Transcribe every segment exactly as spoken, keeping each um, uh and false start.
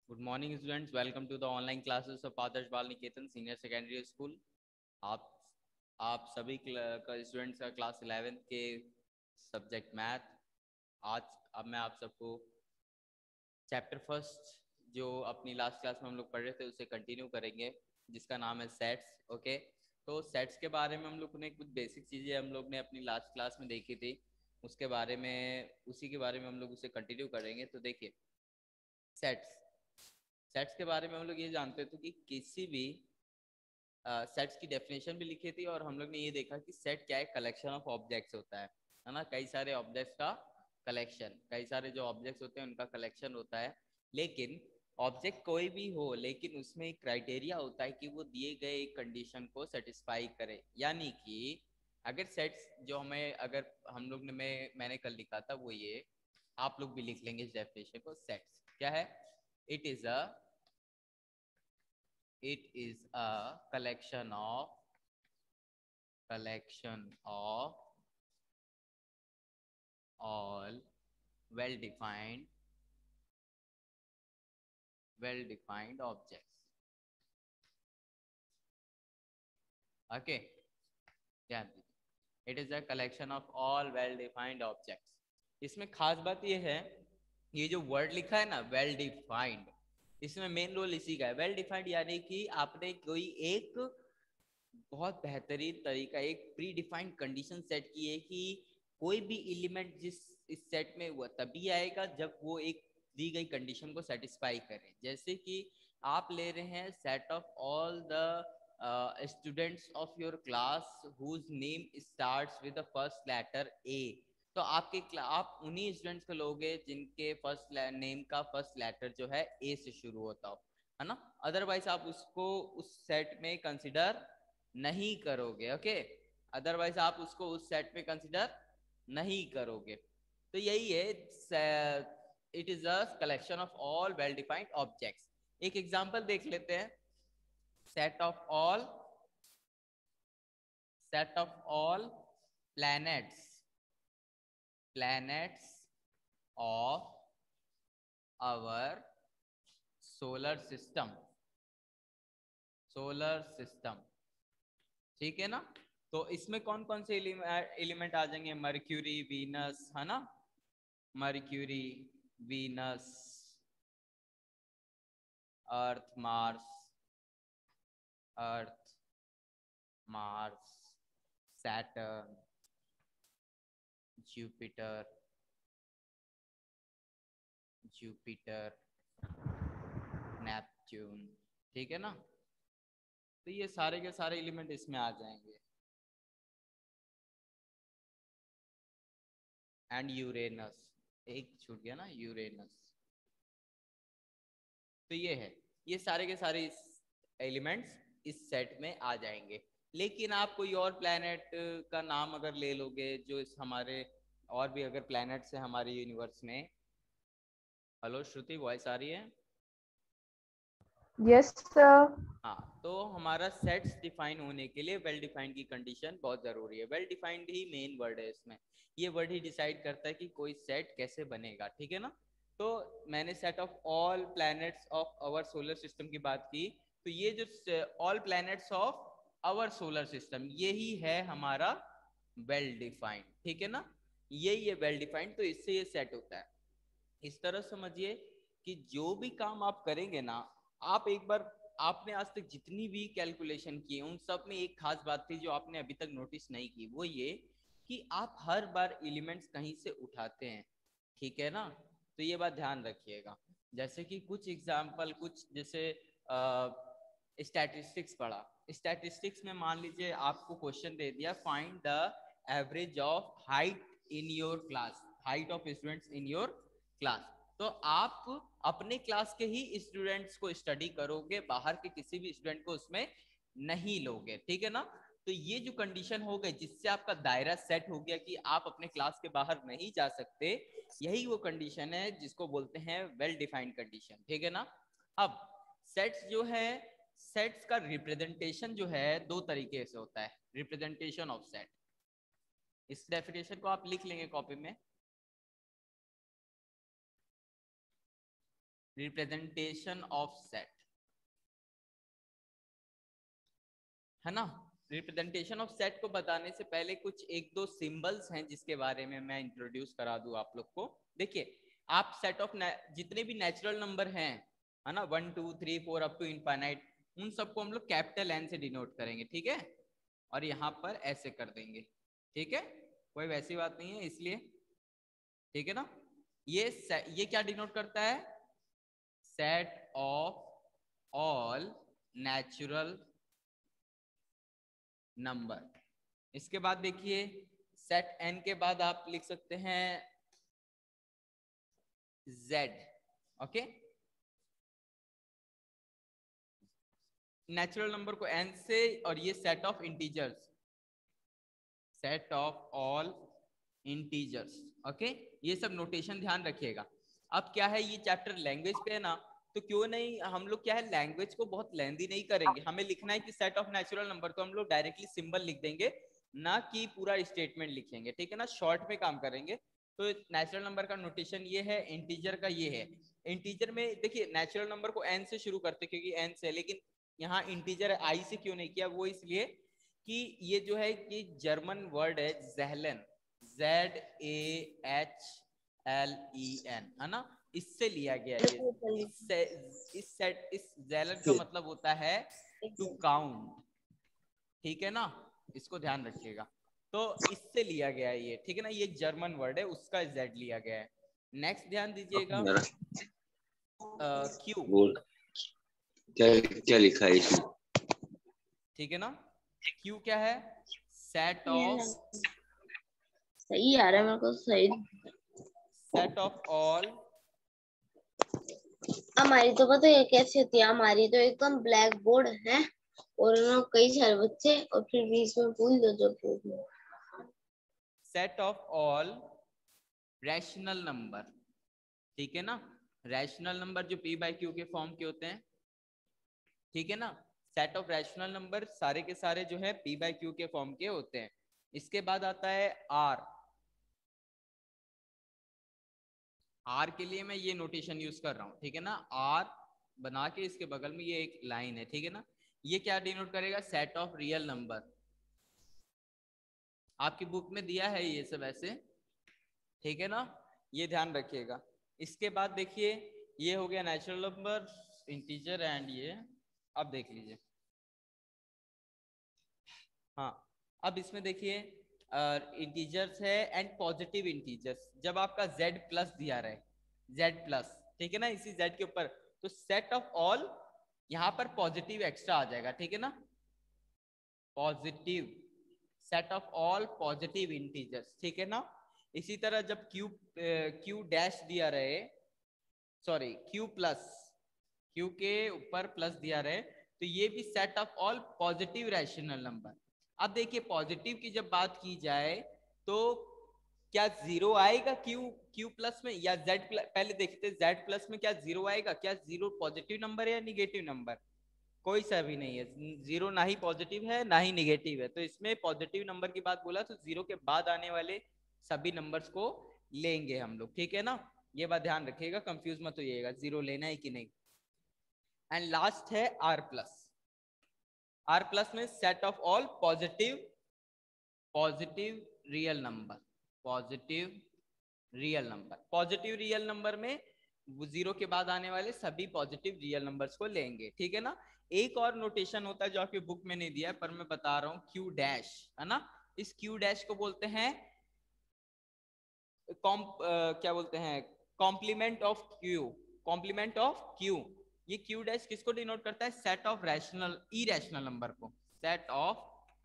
Good morning students, welcome to the online classes of Adarsh Bal Niketan senior secondary school. आप आप सभी का स्टूडेंट्स का क्लास इलेवेंथ के सब्जेक्ट मैथ। आज अब मैं आप सबको चैप्टर फर्स्ट जो अपनी लास्ट क्लास में हम लोग पढ़ रहे थे उसे कंटिन्यू करेंगे, जिसका नाम है सेट्स। ओके, तो सेट्स के बारे में हम लोग ने कुछ बेसिक चीज़ें हम लोग ने अपनी लास्ट क्लास में देखी थी, उसके बारे में उसी के बारे में हम लोग उसे कंटिन्यू करेंगे। तो देखिए, सेट्स सेट्स के बारे में हम लोग ये जानते थे कि किसी भी सेट्स uh, की डेफिनेशन भी लिखी थी, और हम लोग ने ये देखा कि सेट क्या है, कलेक्शन ऑफ ऑब्जेक्ट्स होता है है ना। कई सारे ऑब्जेक्ट्स का कलेक्शन, कई सारे जो ऑब्जेक्ट्स होते हैं उनका कलेक्शन होता है। लेकिन ऑब्जेक्ट कोई भी हो, लेकिन उसमें एक क्राइटेरिया होता है कि वो दिए गए एक कंडीशन को सेटिस्फाई करे। यानी कि अगर सेट्स जो हमें, अगर हम लोग ने मैं मैंने कल लिखा था वो ये, आप लोग भी लिख लेंगे इस डेफिनेशन को। सेट्स क्या है? It is a it is a collection of collection of all well defined well defined objects. Okay, ध्यान दीजिए, it is a collection of all well defined objects. इसमें खास बात ये है, ये जो वर्ड लिखा है ना, वेल डिफाइंड, इसमें मेन रोल इसी का है। वेल डिफाइंड यानी कि आपने कोई एक बहुत बेहतरीन तरीका, एक प्री डिफाइंड कंडीशन सेट की है कि कोई भी एलिमेंट जिस इस सेट में वो तभी आएगा जब वो एक दी गई कंडीशन को सेटिस्फाई करे। जैसे कि आप ले रहे हैं set of all the students of your class whose name starts with the first letter A. तो आपके आप उन्हीं स्टूडेंट्स को लोगे जिनके फर्स्ट नेम का फर्स्ट लेटर जो है ए से शुरू होता हो, है ना। अदरवाइज आप उसको उस सेट में कंसिडर नहीं करोगे। ओके, अदरवाइज आप उसको उस सेट में कंसिडर नहीं करोगे। तो यही है, it is a collection of all well defined objects. एक एग्जांपल देख लेते हैं। Set of all set of all planets planets of our solar system solar system ठीक है ना। तो इसमें कौन कौन से एलिमेंट आ जाएंगे? मर्क्यूरी, वीनस, है ना। Mercury, Venus, Earth, Mars Earth Mars Saturn, Jupiter Jupiter Neptune, ठीक है ना। तो ये सारे के सारे एलिमेंट इसमें आ जाएंगे। एंड यूरेनस, एक छूट गया ना, यूरेनस। तो ये है, ये सारे के सारे एलिमेंट्स इस सेट में आ जाएंगे। लेकिन आप कोई और प्लैनेट का नाम अगर ले लोगे जो इस हमारे, और भी अगर प्लैनेट्स है हमारे यूनिवर्स में। हेलो श्रुति, वॉइस आ रही है? Yes sir. हाँ, तो हमारा सेट्स डिफाइन होने के लिए वेल डिफाइंड की कंडीशन बहुत जरूरी है। वेल डिफाइंड ही मेन वर्ड है इसमें। ये वर्ड ही डिसाइड करता है कि कोई सेट कैसे बनेगा, ठीक है ना। तो मैंने set of all planets of our solar system की बात की। तो ये जो all planets of our solar system, यही है हमारा वेल डिफाइंड, ठीक है ना। यही है वेल डिफाइंड, तो इससे ये सेट होता है। इस तरह समझिए कि जो भी काम आप करेंगे ना, आप एक बार, आपने आज तक जितनी भी कैलकुलेशन की उन सब में एक खास बात थी जो आपने अभी तक नोटिस नहीं की, वो ये कि आप हर बार एलिमेंट्स कहीं से उठाते हैं, ठीक है ना। तो ये बात ध्यान रखिएगा। जैसे कि कुछ एग्जाम्पल, कुछ जैसे स्टैटिस्टिक्स पढ़ा, स्टैटिस्टिक्स में मान लीजिए आपको क्वेश्चन दे दिया, find the average of height in your class, height of students in your class. तो आप अपने क्लास के ही स्टूडेंट्स को स्टडी करोगे, बाहर के किसी भी स्टूडेंट को उसमें नहीं लोगे, ठीक है ना। तो ये जो कंडीशन हो गई जिससे आपका दायरा सेट हो गया कि आप अपने क्लास के बाहर नहीं जा सकते, यही वो कंडीशन है जिसको बोलते हैं वेल डिफाइंड कंडीशन, ठीक है ना। अब सेट्स जो है, सेट्स का रिप्रेजेंटेशन जो है दो तरीके से होता है, रिप्रेजेंटेशन ऑफ सेट। इस डेफिनेशन को आप लिख लेंगे कॉपी में। रिप्रेजेंटेशन ऑफ सेट, है ना। रिप्रेजेंटेशन ऑफ सेट को बताने से पहले कुछ एक दो सिंबल्स हैं जिसके बारे में मैं इंट्रोड्यूस करा दूं आप लोग को। देखिए, आप सेट ऑफ जितने भी नेचुरल नंबर हैं, है ना, one two three four up to infinite, उन सबको हम लोग कैपिटल एन से डिनोट करेंगे, ठीक है, और यहाँ पर ऐसे कर देंगे, ठीक है, कोई वैसी बात नहीं है इसलिए, ठीक है ना। ये ये क्या डिनोट करता है, set of all natural number. इसके बाद देखिए, सेट एन के बाद आप लिख सकते हैं जेड, ओके। नेचुरल नंबर को एन से, और ये set of integers, set of all integers, okay. ये सब नोटेशन ध्यान रखिएगा। अब क्या है, ये चैप्टर लैंग्वेज पे है ना, तो क्यों नहीं हम लोग क्या है, लैंग्वेज को बहुत लेंदी नहीं करेंगे। हमें लिखना है कि सेट ऑफ नेचुरल नंबर, तो हम लोग डायरेक्टली सिंबल लिख देंगे, ना कि पूरा स्टेटमेंट लिखेंगे, ठीक है ना, शॉर्ट में काम करेंगे। तो नेचुरल नंबर का नोटेशन ये है, इंटीजर का ये है। इंटीजर में देखिए, नेचुरल नंबर को एन से शुरू करते क्योंकि एन से, लेकिन यहाँ इंटीजर आई से क्यों नहीं किया, वो इसलिए कि ये जो है कि जर्मन वर्ड है ज़ेहलन, Z A H L E N, है ना, इससे लिया गया ये। इससे इस सेट इस ज़ेहलन का मतलब होता है टू काउंट, ठीक है ना, इसको ध्यान रखिएगा। तो इससे लिया गया है ये, ठीक है ना, ये जर्मन वर्ड है, उसका जेड लिया गया है। नेक्स्ट ध्यान दीजिएगा, क्यू, क्या क्या लिखा है इसमें, ठीक है ना। क्यू क्या है, सेट ऑफ, सही आ रहा है मेरे को, सही, सेट ऑफ ऑल, हमारी तो पता है कैसी होती है, हमारी तो एकदम ब्लैक बोर्ड है और ना कई सारे बच्चे और फिर बीच में भूल दो जो भूल दो। Set of all rational number, ठीक है ना, रैशनल नंबर जो पी बाय क्यू के फॉर्म के होते हैं, ठीक है ना। सेट ऑफ रैशनल नंबर सारे के सारे जो है पी बाय क्यू के फॉर्म के होते हैं। इसके बाद आता है आर। आर के लिए मैं ये नोटेशन यूज कर रहा हूं, ठीक है ना, आर बना के इसके बगल में ये एक लाइन है, ठीक है ना। ये क्या डिनोट करेगा, सेट ऑफ रियल नंबर। आपकी बुक में दिया है ये सब ऐसे, ठीक है ना, ये ध्यान रखिएगा। इसके बाद देखिए, ये हो गया नेचुरल नंबर, इंटीजर एंड ये, अब देख लीजिए, हाँ, अब इसमें देखिए इंटीजर्स है एंड पॉजिटिव इंटीजर्स। जब आपका z प्लस दिया रहे, z प्लस, ठीक है ना, इसी z के ऊपर, तो सेट ऑफ ऑल, यहाँ पर पॉजिटिव एक्स्ट्रा आ जाएगा, ठीक है ना, positive, set of all positive integers, ठीक है ना। इसी तरह जब q q डैश दिया रहे, सॉरी q प्लस, q के ऊपर प्लस दिया रहे, तो ये भी set of all positive rational number. अब देखिए, पॉजिटिव की जब बात की जाए तो क्या जीरो आएगा क्यू क्यू प्लस में, या जेड प्लस, पहले देखते जेड प्लस में क्या जीरो आएगा, क्या जीरो पॉजिटिव नंबर है या निगेटिव नंबर, कोई सा भी नहीं है, जीरो ना ही पॉजिटिव है ना ही निगेटिव है। तो इसमें पॉजिटिव नंबर की बात बोला तो जीरो के बाद आने वाले सभी नंबर्स को लेंगे हम लोग, ठीक है ना, ये बात ध्यान रखिएगा, कंफ्यूज मत होइएगा, जीरो लेना है कि नहीं। एंड लास्ट है आर प्लस। आर प्लस में set of all positive positive real number, positive real number, positive real number में जीरो के बाद आने वाले सभी पॉजिटिव रियल नंबर्स को लेंगे, ठीक है ना। एक और नोटेशन होता है जो आपकी बुक में नहीं दिया है पर मैं बता रहा हूं, क्यू डैश, है ना, इस क्यू डैश को बोलते हैं कॉम क्या बोलते हैं, complement of Q, complement of Q. ये क्यू डैश किसको डिनोट करता है, set of rational irrational number को, सेट ऑफ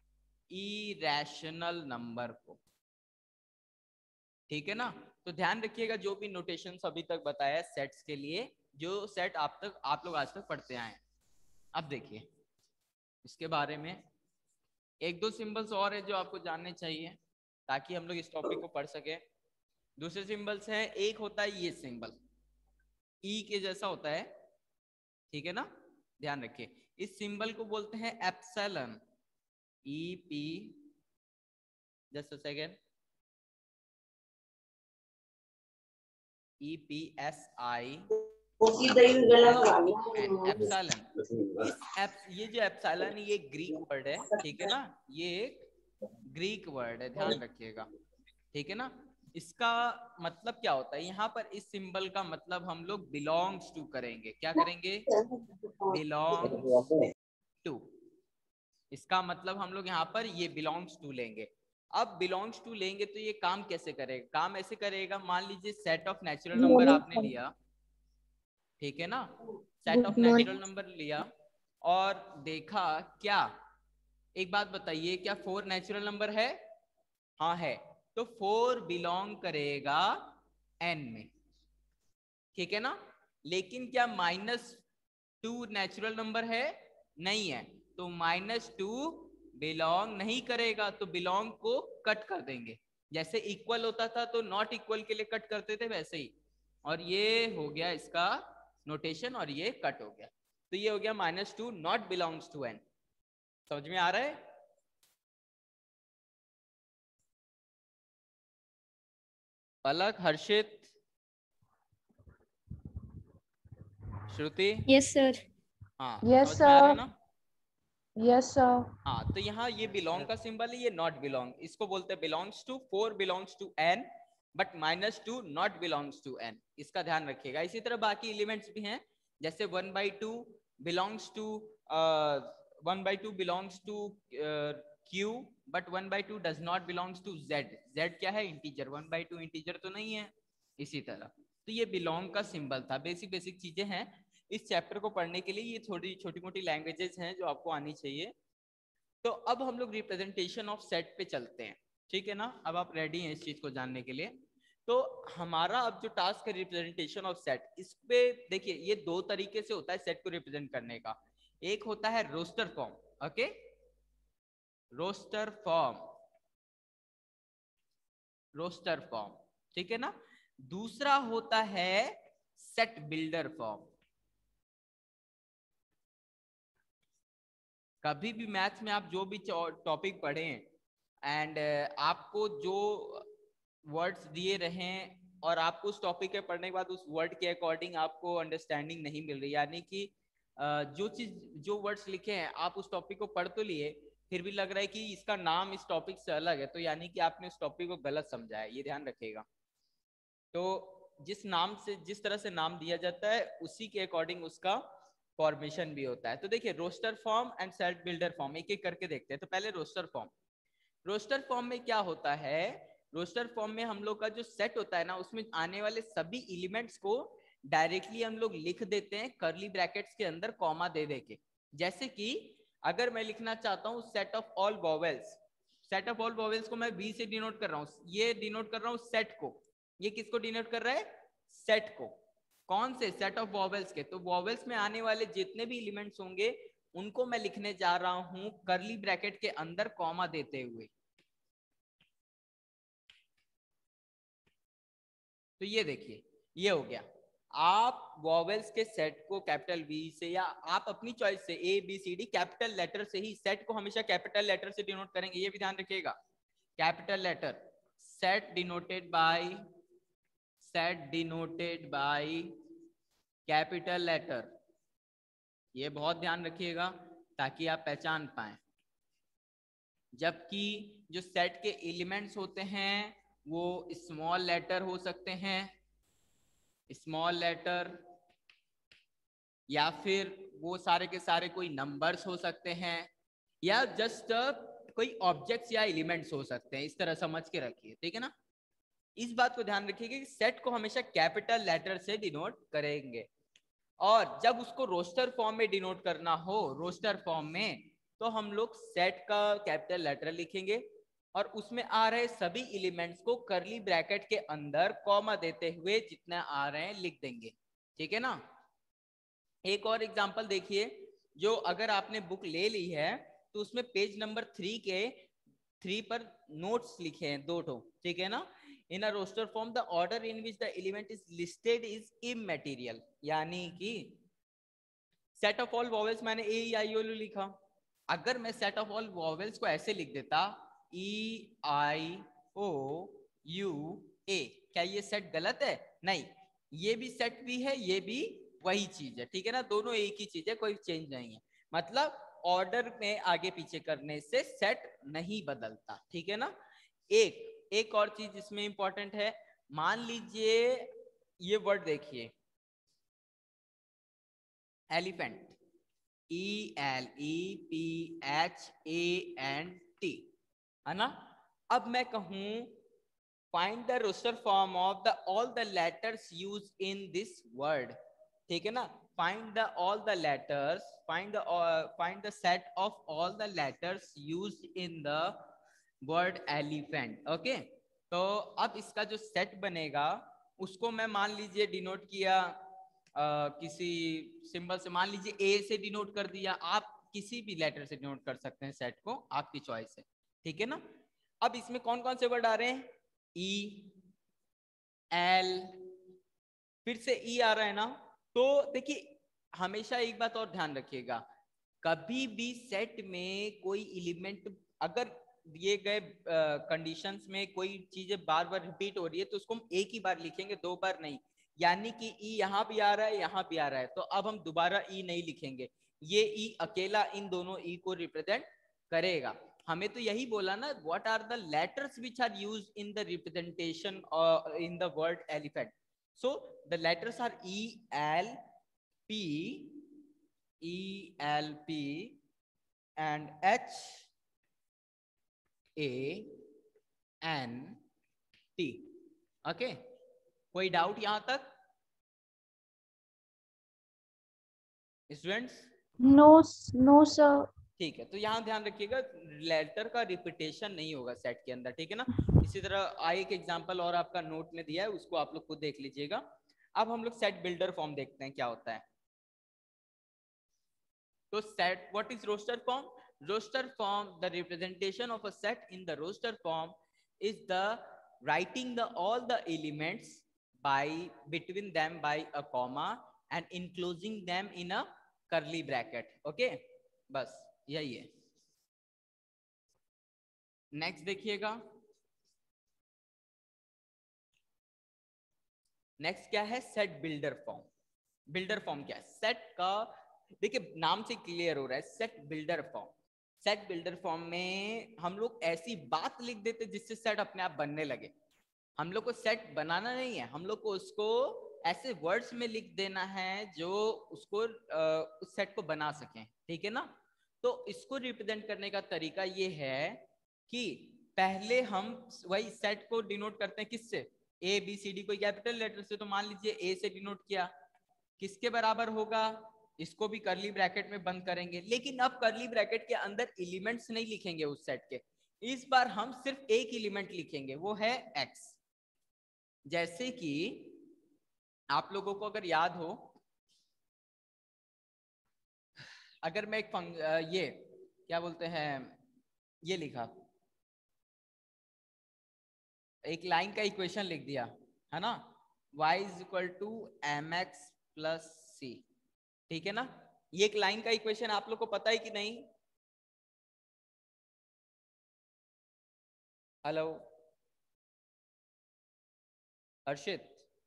इरेशनल नंबर को, ठीक है ना। तो ध्यान रखिएगा जो भी नोटेशन अभी तक बताया सेट्स के लिए, जो सेट आप तक आप लोग आज तक पढ़ते आए हैं। अब देखिए इसके बारे में एक दो सिंबल्स और है जो आपको जानने चाहिए ताकि हम लोग इस टॉपिक को पढ़ सके। दूसरे सिंबल्स हैं, एक होता है ये सिंबल ई के जैसा होता है, ठीक है ना, ध्यान रखिए, इस सिंबल को बोलते हैं epsilon, E P, just a second, E P S I N epsilon. इस एप ये जो एप्सिलॉन ये ग्रीक वर्ड है, ठीक है ना, ये एक ग्रीक वर्ड है, ध्यान रखिएगा, ठीक है ना। इसका मतलब क्या होता है, यहाँ पर इस सिंबल का मतलब हम लोग बिलोंग्स टू करेंगे। क्या करेंगे? Belongs to. इसका मतलब हम लोग यहाँ पर ये बिलोंग्स टू लेंगे। अब बिलोंग्स टू लेंगे तो ये काम कैसे करेगा? काम ऐसे करेगा, मान लीजिए सेट ऑफ नेचुरल नंबर आपने लिया, ठीक है ना, सेट ऑफ नेचुरल नंबर लिया और देखा क्या, एक बात बताइए, क्या फोर नेचुरल नंबर है? हाँ है, तो फोर बिलोंग करेगा एन में, ठीक है ना। लेकिन क्या माइनस टू नेचुरल नंबर है? नहीं है, तो माइनस टू बिलोंग नहीं करेगा, तो बिलोंग को कट कर देंगे। जैसे इक्वल होता था तो नॉट इक्वल के लिए कट करते थे, वैसे ही। और ये हो गया इसका नोटेशन और ये कट हो गया, तो ये हो गया minus two not belongs to N. समझ में आ रहा है? पलक, हर्षित, श्रुति? Yes sir. हाँ, यस समझ में आ रहा है सर। ना? Yes sir. हाँ, तो यहाँ ये बिलोंग का सिंबल है, ये नॉट बिलोंग, इसको बोलते हैं belongs to. Four belongs to N but minus two not belongs to N, इसका ध्यान रखिएगा। इसी तरह बाकी एलिमेंट्स भी हैं, जैसे one by two belongs to one by two belongs to Q but one by two does not belongs to Z. Z क्या है? Integer. One by two integer तो नहीं है। इसी तरह तो ये बिलोंग का सिंबल था। बेसिक बेसिक चीजें हैं इस चैप्टर को पढ़ने के लिए, ये थोड़ी छोटी मोटी लैंग्वेजेस हैं जो आपको आनी चाहिए। तो अब हम लोग रिप्रेजेंटेशन ऑफ सेट पे चलते हैं, ठीक है ना। अब आप रेडी हैं इस चीज को जानने के लिए? तो हमारा अब जो टास्क है रिप्रेजेंटेशन ऑफ सेट, इस पे देखिए ये दो तरीके से होता है सेट को रिप्रेजेंट करने का। एक होता है roster form, okay, roster form, roster form, ठीक है ना। दूसरा होता है सेट बिल्डर फॉर्म। कभी भी मैथ्स में आप जो भी टॉपिक पढ़ें एंड आपको जो वर्ड्स दिए रहें और आपको उस टॉपिक के पढ़ने के बाद उस वर्ड के अकॉर्डिंग आपको अंडरस्टैंडिंग नहीं मिल रही, यानी कि जो चीज जो वर्ड्स लिखे हैं आप उस टॉपिक को पढ़ तो लिए, फिर भी लग रहा है कि इसका नाम इस टॉपिक से अलग है, तो यानी कि आपने उस टॉपिक को गलत समझा है, ये ध्यान रखिएगा। तो जिस नाम से, जिस तरह से नाम दिया जाता है उसी के अकॉर्डिंग उसका फॉर्मेशन भी होता है। तो देखिए roster form and set builder form एक एक करके देखते हैं। तो पहले रोस्टर फॉर्म। रोस्टर फॉर्म में क्या होता है? रोस्टर फॉर्म में हम लोग का जो सेट होता है ना, उसमें आने वाले सभी एलिमेंट्स को डायरेक्टली हम लोग लिख देते हैं कर्ली ब्रैकेट्स के अंदर कॉमा दे देके। जैसे कि अगर मैं लिखना चाहता हूँ set of all vowels, set of all vowels को मैं वी से डिनोट कर रहा हूँ, ये डिनोट कर रहा हूँ सेट को। ये किसको डिनोट कर रहा है? सेट को। कौन से? सेट ऑफ वॉवेल्स के। तो वॉवेल्स में आने वाले जितने भी एलिमेंट्स होंगे उनको मैं लिखने जा रहा हूं कर्ली ब्रैकेट के अंदर कॉमा देते हुए। तो ये देखिए ये हो गया। आप वॉवेल्स के सेट को कैपिटल वी से या आप अपनी चॉइस से A B C D capital letter से ही, सेट को हमेशा कैपिटल लेटर से डिनोट करेंगे, ये भी ध्यान रखिएगा। Capital letter, set denoted by, set denoted by capital letter, ये बहुत ध्यान रखिएगा ताकि आप पहचान पाएं। जबकि जो सेट के एलिमेंट्स होते हैं वो स्मॉल लेटर हो सकते हैं, स्मॉल लेटर, या फिर वो सारे के सारे कोई नंबर्स हो सकते हैं, या जस्ट कोई ऑब्जेक्ट्स या एलिमेंट्स हो सकते हैं। इस तरह समझ के रखिए, ठीक है ना। इस बात को ध्यान रखिएगा कि सेट को हमेशा कैपिटल लेटर से डिनोट करेंगे। और जब उसको रोस्टर फॉर्म में डिनोट करना हो, रोस्टर फॉर्म में, तो हम लोग सेट का कैपिटल लेटर लिखेंगे और उसमें आ रहे सभी एलिमेंट्स को कर्ली ब्रैकेट के अंदर कॉमा देते हुए जितना आ रहे हैं लिख देंगे, ठीक है ना। एक और एग्जांपल देखिए, जो अगर आपने बुक ले ली है तो उसमें पेज नंबर थ्री के थ्री पर नोट्स लिखे हैं दो ठो, ठीक है ना। In a roster form the order in which the element is listed is immaterial, यानी कि सेट ऑफ ऑल वॉवेल्स मैंने ए आई ओ लिखा, अगर मैं सेट ऑफ ऑल वॉवेल्स को ऐसे लिख देता ई आई ओ यू ए, क्या ये सेट गलत है? नहीं, ये भी सेट भी है, ये भी वही चीज है, ठीक है ना, दोनों एक ही चीज है, कोई चेंज नहीं है। मतलब ऑर्डर में आगे पीछे करने से सेट नहीं बदलता, ठीक है ना। एक एक और चीज इसमें इंपॉर्टेंट है, मान लीजिए ये वर्ड देखिए elephant, E L E P H A N T, है ना। अब मैं कहूं find the roster form of the all the letters use in this word, ठीक है ना। Find the all the letters, find the find the set of all the letters used in the word elephant. Okay, तो अब इसका जो set बनेगा उसको मैं मान लीजिए डिनोट किया Uh, किसी सिंबल से, मान लीजिए ए से डिनोट कर दिया, आप किसी भी लेटर से डिनोट कर सकते हैं सेट को, आपकी चॉइस है, ठीक है ना। अब इसमें कौन कौन से वर्ड आ रहे हैं, ई एल, फिर से ई आ रहा है ना। तो देखिए हमेशा एक बात और ध्यान रखिएगा, कभी भी सेट में कोई एलिमेंट अगर दिए गए कंडीशंस में कोई चीजें बार बार रिपीट हो रही है तो उसको हम एक ही बार लिखेंगे, दो बार नहीं। यानी कि ई यहाँ भी आ रहा है, यहाँ भी आ रहा है, तो अब हम दोबारा ई नहीं लिखेंगे, ये ई अकेला इन दोनों ई को रिप्रेजेंट करेगा। हमें तो यही बोला ना, what are the letters which are used in the representation in the word elephant. So the letters are E L P, E L P and H A N T. Okay, कोई doubt यहां तक students? No no sir. ठीक है, तो यहाँ ध्यान रखिएगा letter का रिपीटेशन नहीं होगा सेट के अंदर, ठीक है ना। इसी तरह आई एक एग्जांपल और आपका नोट में दिया है, उसको आप लोग खुद देख लीजिएगा। अब हम लोग सेट बिल्डर फॉर्म देखते हैं क्या होता है। तो set, what is roster form? Roster form, the representation of a set in the roster form is the writing the all the elements by between them by a comma and enclosing them in a curly bracket। okay, बस यही है। Next देखिएगा, next क्या है, set builder form. Builder form क्या है set का, देखिए नाम से क्लियर हो रहा है, set builder form. Set builder form में हम लोग ऐसी बात लिख देते जिससे सेट अपने आप बनने लगे। हम लोग को सेट बनाना नहीं है, हम लोग को उसको ऐसे वर्ड्स में लिख देना है जो उसको उस सेट को बना सकें, ठीक है ना। तो इसको रिप्रेजेंट करने का तरीका ये है कि पहले हम वही सेट को डिनोट करते हैं किससे, ए बी सी डी, कोई कैपिटल लेटर से। तो मान लीजिए ए से डिनोट किया, किसके बराबर होगा, इसको भी करली ब्रैकेट में बंद करेंगे, लेकिन अब करली ब्रैकेट के अंदर एलिमेंट्स नहीं लिखेंगे उस सेट के, इस बार हम सिर्फ एक एलिमेंट लिखेंगे, वो है एक्स। जैसे कि आप लोगों को अगर याद हो, अगर मैं एक फंग, ये क्या बोलते हैं, ये लिखा, एक लाइन का इक्वेशन लिख दिया है ना, y is equal to M X plus C, ठीक है ना। ये एक लाइन का इक्वेशन आप लोग को पता है कि नहीं? हेलो हर्षित?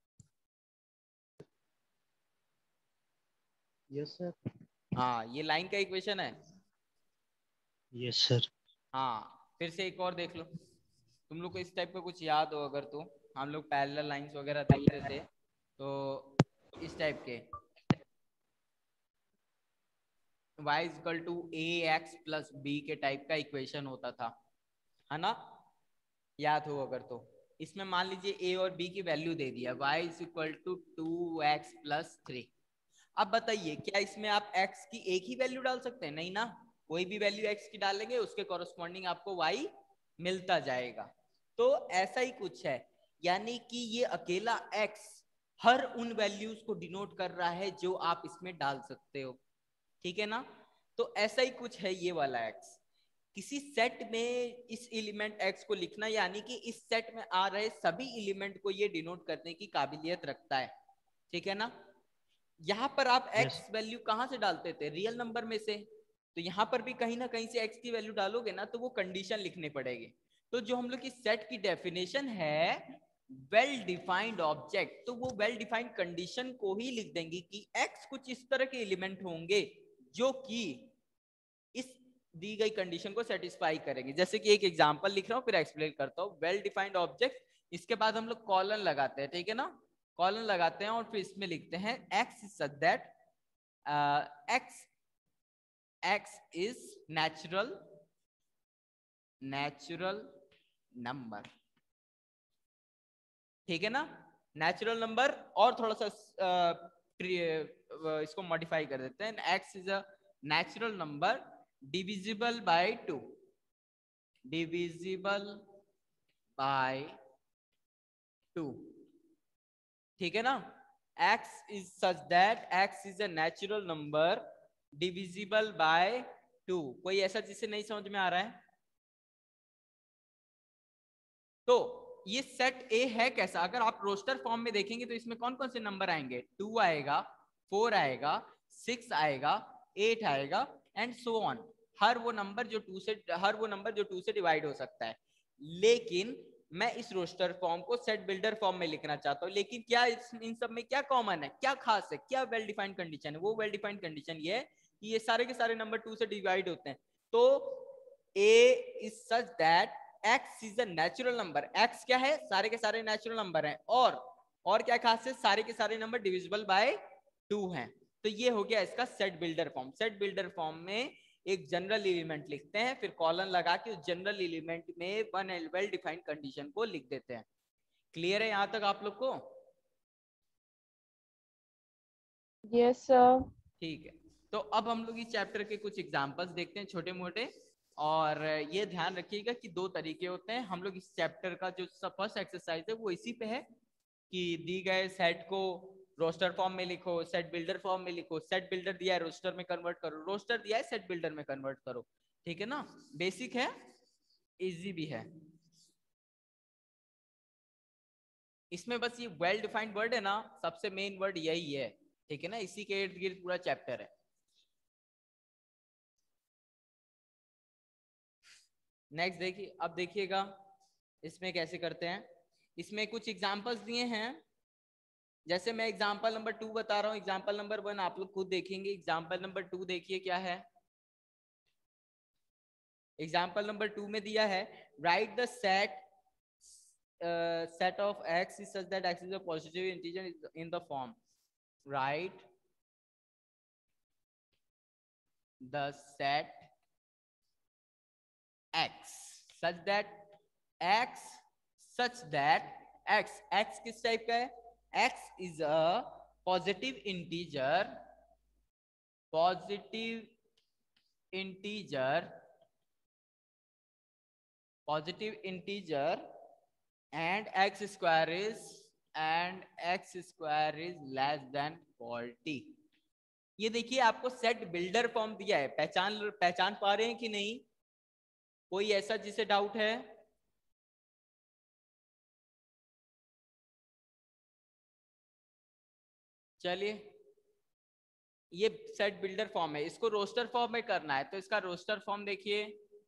Yes sir. हाँ, ये लाइन का इक्वेशन है। Yes sir. हाँ, फिर से एक और देख लो, तुम लोग को इस टाइप का कुछ याद हो अगर, तो हम लोग पैरेलल लाइंस वगैरह देखते थे, तो इस टाइप के y is equal to A X plus B के टाइप का इक्वेशन होता था, है ना, याद हो अगर तो। इसमें मान लीजिए a और b की वैल्यू दे दिया, y is equal to two X plus three. अब बताइए क्या इसमें आप x की एक ही वैल्यू डाल सकते हैं? नहीं ना, कोई भी वैल्यू x की डालेंगे उसके कॉरस्पॉन्डिंग आपको y मिलता जाएगा। तो ऐसा ही कुछ है, यानी कि ये अकेला x हर उन वैल्यूज को डिनोट कर रहा है जो आप इसमें डाल सकते हो, ठीक है ना। तो ऐसा ही कुछ है ये वाला x, किसी सेट में इस एलिमेंट x को लिखना, यानी कि इस सेट में आ रहे सभी एलिमेंट को ये डिनोट करने की काबिलियत रखता है, ठीक है ना। यहाँ पर आप x वैल्यू कहाँ से डालते थे? रियल नंबर में से। तो यहाँ पर भी कहीं ना कहीं से x की वैल्यू डालोगे ना, तो वो कंडीशन लिखनी पड़ेगी। तो जो हम लोग की सेट की डेफिनेशन है वेल डिफाइंड ऑब्जेक्ट, तो वो वेल डिफाइंड कंडीशन को ही लिख देंगे कि x कुछ इस तरह के एलिमेंट होंगे जो कि इस दी गई कंडीशन को सेटिस्फाई करेंगे। जैसे कि एक एग्जांपल लिख रहा हूं फिर एक्सप्लेन करता हूं। वेल डिफाइंड ऑब्जेक्ट, इसके बाद हम लोग कॉलन लगाते हैं, ठीक है ना, कॉलन लगाते हैं और फिर इसमें लिखते हैं x such that x x is natural natural number, ठीक है ना, नेचुरल नंबर। और थोड़ा सा uh, इसको मॉडिफाई कर देते हैं, x is a natural number divisible by two, divisible by two, ठीक है ना। x is such that x is a natural number divisible by two. कोई ऐसा जिसे नहीं समझ में आ रहा है? तो ये सेट ए है कैसा, अगर आप रोस्टर फॉर्म में देखेंगे तो इसमें कौन कौन से नंबर आएंगे, टू आएगा, फोर आएगा, सिक्स आएगा, एट आएगा एंड सो ऑन। हर वो नंबर जो टू से हर वो नंबर जो टू से डिवाइड हो सकता है। लेकिन मैं इस रोस्टर फॉर्म को सेट बिल्डर फॉर्म में लिखना चाहता हूँ। लेकिन क्या इस, इन सब में क्या कॉमन है, क्या खास है, क्या वेल डिफाइंड कंडीशन है? वो वेल डिफाइंड कंडीशन ये है कि ये सारे के सारे नंबर टू से डिवाइड होते हैं। तो A is such that x is a natural number. x क्या है, सारे के सारे नेचुरल नंबर हैं। और और क्या खास है, सारे के सारे नंबर डिविजिबल बाय टू हैं। तो ये हो गया इसका set builder form. Set builder form में एक जनरल एलिमेंट लिखते हैं, फिर कॉलन लगा के उस जनरल एलिमेंट में वन वेल डिफाइंड कंडीशन को लिख देते हैं। क्लियर है यहां तक आप लोग को? Yes, sir. ठीक है, तो अब हम लोग इस चैप्टर के कुछ एग्जांपल्स देखते हैं छोटे मोटे। और ये ध्यान रखिएगा कि दो तरीके होते हैं। हम लोग इस चैप्टर का जो फर्स्ट एक्सरसाइज है वो इसी पे है कि दी गए सेट को रोस्टर फॉर्म में लिखो, सेट बिल्डर फॉर्म में लिखो, सेट बिल्डर दिया है रोस्टर में कन्वर्ट करो, रोस्टर दिया है सेट बिल्डर में कन्वर्ट करो, ठीक है ना। बेसिक है, इजी भी है। इसमें बस ये वेल डिफाइंड वर्ड है ना, सबसे मेन वर्ड यही है, ठीक है ना, इसी के इर्द गिर्द पूरा चैप्टर है। नेक्स्ट देखिए, अब देखिएगा इसमें कैसे करते हैं। इसमें कुछ एग्जांपल्स दिए हैं, जैसे मैं एग्जांपल नंबर टू बता रहा हूँ, एग्जांपल नंबर वन आप लोग खुद देखेंगे। एग्जांपल नंबर टू देखिए क्या है। एग्जांपल नंबर टू में दिया है write the set set of x is such that x is a positive integer in the form, write the set x such that x such that x x किस type का है, x is a positive integer positive integer positive integer and x square is and x square is less than forty। ये देखिए आपको set builder form दिया है, पहचान पहचान पा रहे हैं कि नहीं? कोई ऐसा जिसे डाउट है? चलिए, ये सेट बिल्डर फॉर्म है, इसको रोस्टर फॉर्म में करना है। तो इसका रोस्टर फॉर्म देखिए,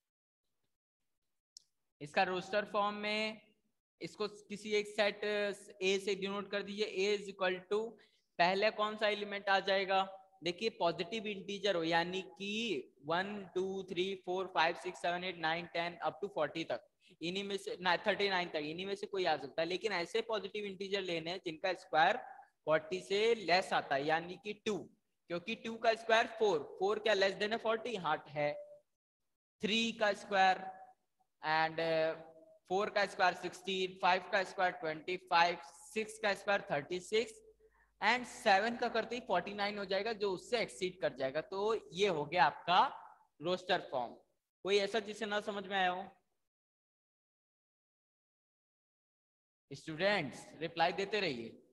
इसका रोस्टर फॉर्म में इसको किसी एक सेट ए से डिनोट कर दीजिए। ए इज इक्वल टू, पहले कौन सा एलिमेंट आ जाएगा, देखिए पॉजिटिव इंटीजर हो, यानी कि one two three four five six seven eight nine ten up to forty तक, इन्हीं में से थर्टी नाइन तक, इन्हीं में से कोई आ सकता है। लेकिन ऐसे पॉजिटिव इंटीजर लेने हैं जिनका स्क्वायर फोर्टी से लेस आता है, यानी कि टू, क्योंकि टू का स्क्वायर फोर, फोर क्या लेस देन है फोर्टी? हाँ है। थ्री का स्क्वायर एंड फोर का स्क्वायर सिक्सटीन, फाइव का स्क्वायर ट्वेंटी फाइव, सिक्स का square thirty six and seven का करते ही फोर्टी नाइन हो जाएगा, जो उससे एक्सीड कर जाएगा। तो ये हो गया आपका रोस्टर फॉर्म। कोई ऐसा जिसे ना समझ में आया हो? स्टूडेंट्स रिप्लाई देते रहिए।